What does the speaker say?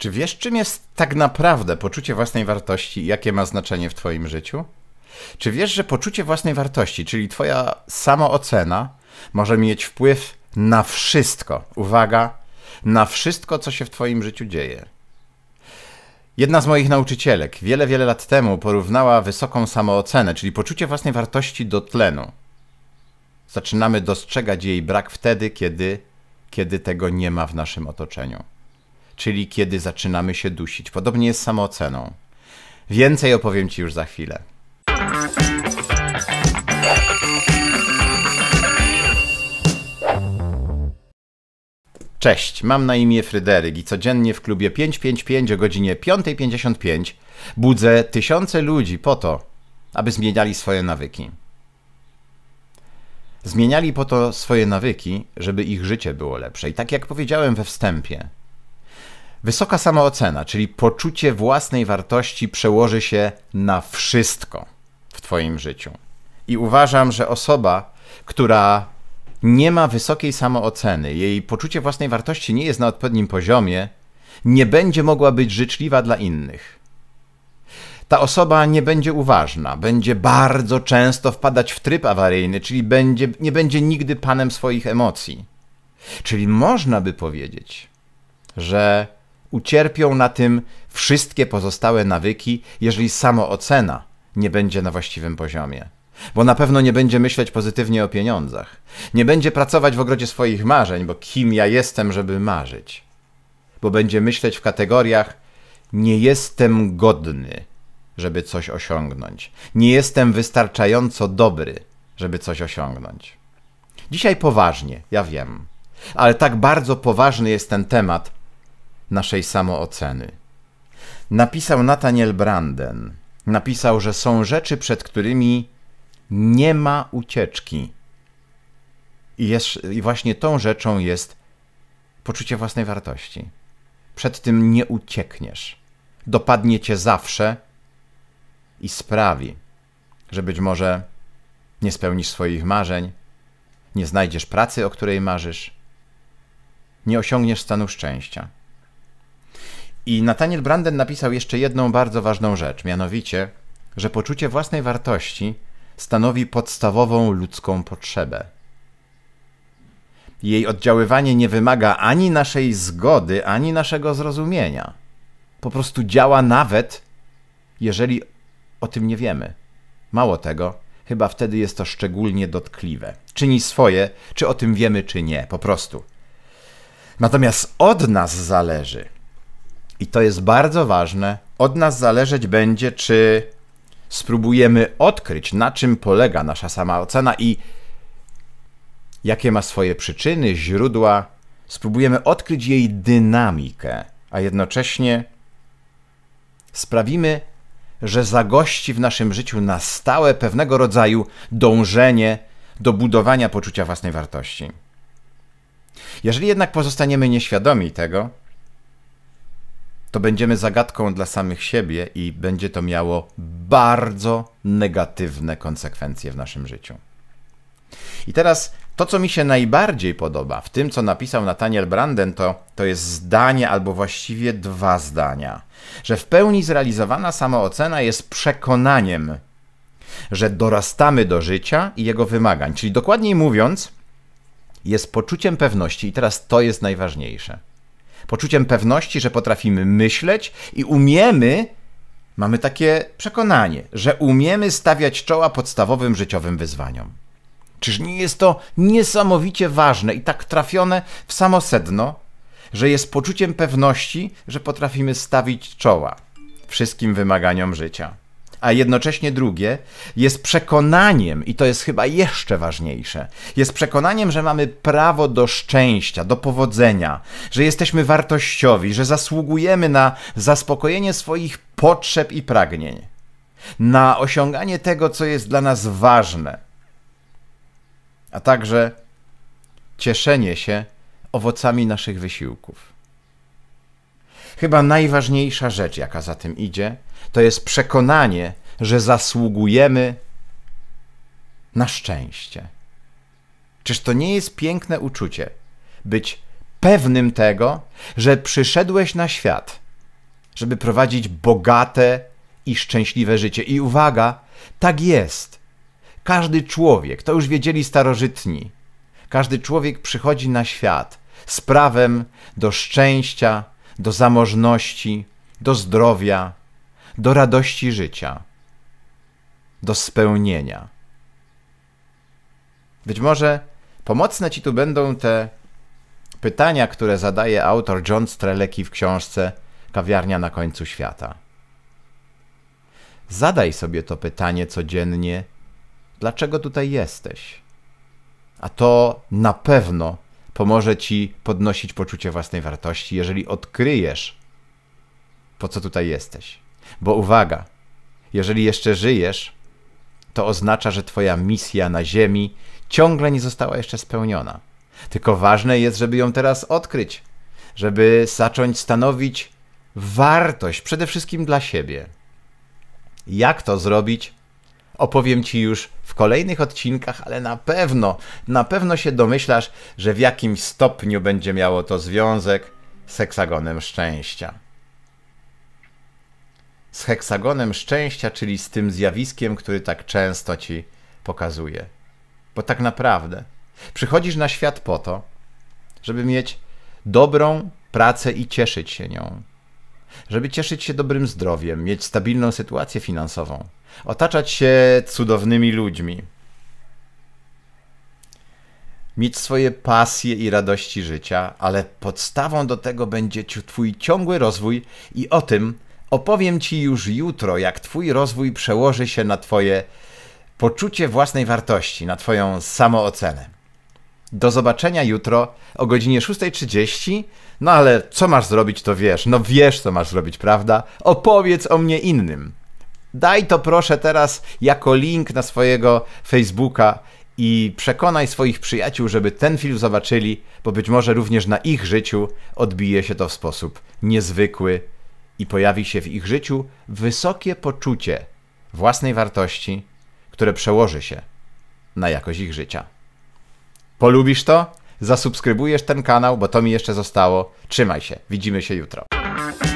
Czy wiesz, czym jest tak naprawdę poczucie własnej wartości i jakie ma znaczenie w twoim życiu? Czy wiesz, że poczucie własnej wartości, czyli twoja samoocena, może mieć wpływ na wszystko, uwaga, na wszystko, co się w twoim życiu dzieje? Jedna z moich nauczycielek wiele lat temu porównała wysoką samoocenę, czyli poczucie własnej wartości, do tlenu. Zaczynamy dostrzegać jej brak wtedy, kiedy tego nie ma w naszym otoczeniu. Czyli kiedy zaczynamy się dusić. Podobnie jest z samooceną. Więcej opowiem ci już za chwilę. Cześć, mam na imię Fryderyk i codziennie w klubie 555 o godzinie 5:55 budzę tysiące ludzi po to, aby zmieniali swoje nawyki. Zmieniali po to swoje nawyki, żeby ich życie było lepsze. I tak jak powiedziałem we wstępie, wysoka samoocena, czyli poczucie własnej wartości, przełoży się na wszystko w twoim życiu. I uważam, że osoba, która nie ma wysokiej samooceny, jej poczucie własnej wartości nie jest na odpowiednim poziomie, nie będzie mogła być życzliwa dla innych. Ta osoba nie będzie uważna, będzie bardzo często wpadać w tryb awaryjny, czyli nie będzie nigdy panem swoich emocji. Czyli można by powiedzieć, że ucierpią na tym wszystkie pozostałe nawyki, jeżeli samoocena nie będzie na właściwym poziomie. Bo na pewno nie będzie myśleć pozytywnie o pieniądzach. Nie będzie pracować w ogrodzie swoich marzeń, bo kim ja jestem, żeby marzyć. Bo będzie myśleć w kategoriach: nie jestem godny, żeby coś osiągnąć. Nie jestem wystarczająco dobry, żeby coś osiągnąć. Dzisiaj poważnie, ja wiem. Ale tak bardzo poważny jest ten temat naszej samooceny. Napisał Nathaniel Branden. Napisał, że są rzeczy, przed którymi nie ma ucieczki. I właśnie tą rzeczą jest poczucie własnej wartości. Przed tym nie uciekniesz. Dopadnie cię zawsze i sprawi, że być może nie spełnisz swoich marzeń, nie znajdziesz pracy, o której marzysz, nie osiągniesz stanu szczęścia. I Nathaniel Branden napisał jeszcze jedną bardzo ważną rzecz, mianowicie, że poczucie własnej wartości stanowi podstawową ludzką potrzebę. Jej oddziaływanie nie wymaga ani naszej zgody, ani naszego zrozumienia. Po prostu działa nawet, jeżeli o tym nie wiemy. Mało tego, chyba wtedy jest to szczególnie dotkliwe. Czyni swoje, czy o tym wiemy, czy nie, po prostu. Natomiast od nas zależy, i to jest bardzo ważne, od nas zależeć będzie, czy spróbujemy odkryć, na czym polega nasza samoocena i jakie ma swoje przyczyny, źródła. Spróbujemy odkryć jej dynamikę, a jednocześnie sprawimy, że zagości w naszym życiu na stałe pewnego rodzaju dążenie do budowania poczucia własnej wartości. Jeżeli jednak pozostaniemy nieświadomi tego, to będziemy zagadką dla samych siebie i będzie to miało bardzo negatywne konsekwencje w naszym życiu. I teraz to, co mi się najbardziej podoba w tym, co napisał Nathaniel Branden, to jest zdanie, albo właściwie dwa zdania, że w pełni zrealizowana samoocena jest przekonaniem, że dorastamy do życia i jego wymagań. Czyli dokładniej mówiąc, jest poczuciem pewności, i teraz to jest najważniejsze. Poczuciem pewności, że potrafimy myśleć i mamy takie przekonanie, że umiemy stawiać czoła podstawowym życiowym wyzwaniom. Czyż nie jest to niesamowicie ważne i tak trafione w samo sedno, że jest poczuciem pewności, że potrafimy stawić czoła wszystkim wymaganiom życia. A jednocześnie drugie jest przekonaniem, i to jest chyba jeszcze ważniejsze, jest przekonaniem, że mamy prawo do szczęścia, do powodzenia, że jesteśmy wartościowi, że zasługujemy na zaspokojenie swoich potrzeb i pragnień, na osiąganie tego, co jest dla nas ważne, a także cieszenie się owocami naszych wysiłków. Chyba najważniejsza rzecz, jaka za tym idzie, to jest przekonanie, że zasługujemy na szczęście. Czyż to nie jest piękne uczucie, być pewnym tego, że przyszedłeś na świat żeby prowadzić bogate i szczęśliwe życie. I uwaga, tak jest. Każdy człowiek, to już wiedzieli starożytni, każdy człowiek przychodzi na świat z prawem do szczęścia, do zamożności, do zdrowia, do radości życia, do spełnienia. Być może pomocne ci tu będą te pytania, które zadaje autor John Strelecki w książce Kawiarnia na końcu świata. Zadaj sobie to pytanie codziennie, dlaczego tutaj jesteś? A to na pewno pomoże ci podnosić poczucie własnej wartości, jeżeli odkryjesz, po co tutaj jesteś. Bo uwaga, jeżeli jeszcze żyjesz, to oznacza, że twoja misja na ziemi ciągle nie została jeszcze spełniona. Tylko ważne jest, żeby ją teraz odkryć, żeby zacząć stanowić wartość przede wszystkim dla siebie. Jak to zrobić? Opowiem ci już w kolejnych odcinkach, ale na pewno się domyślasz, że w jakimś stopniu będzie miało to związek z heksagonem szczęścia. Z heksagonem szczęścia, czyli z tym zjawiskiem, który tak często ci pokazuję. Bo tak naprawdę przychodzisz na świat po to, żeby mieć dobrą pracę i cieszyć się nią. Żeby cieszyć się dobrym zdrowiem, mieć stabilną sytuację finansową, otaczać się cudownymi ludźmi, mieć swoje pasje i radości życia, ale podstawą do tego będzie twój ciągły rozwój i o tym opowiem ci już jutro, jak twój rozwój przełoży się na twoje poczucie własnej wartości, na twoją samoocenę. Do zobaczenia jutro o godzinie 6:30. No ale co masz zrobić, to wiesz. No wiesz, co masz zrobić, prawda? Opowiedz o mnie innym. Daj to proszę teraz jako link na swojego Facebooka i przekonaj swoich przyjaciół, żeby ten film zobaczyli, bo być może również na ich życiu odbije się to w sposób niezwykły i pojawi się w ich życiu wysokie poczucie własnej wartości, które przełoży się na jakość ich życia. Polubisz to? Zasubskrybujesz ten kanał, bo to mi jeszcze zostało. Trzymaj się, widzimy się jutro.